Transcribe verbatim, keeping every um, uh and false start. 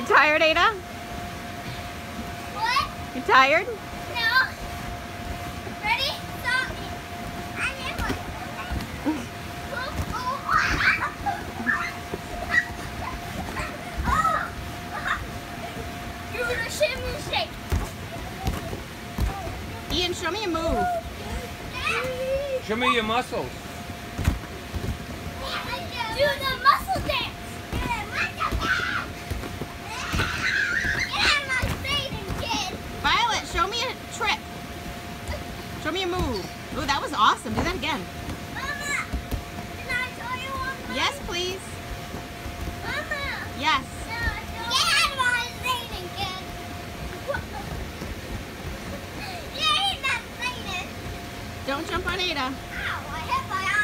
You tired, Ada? What? You tired? No. Ready? Stop me. I never. Oh. You're gonna shake me shake. Ian, show me a move. Show me your muscles. Do the muscle dance. Violet, show me a trick. Show me a move. Ooh, that was awesome. Do that again. Mama, can I show you one? Yes, please. Mama. Yes. Get out of my skating, kid. Yeah, he's not skating. Don't jump on Ada. Ow.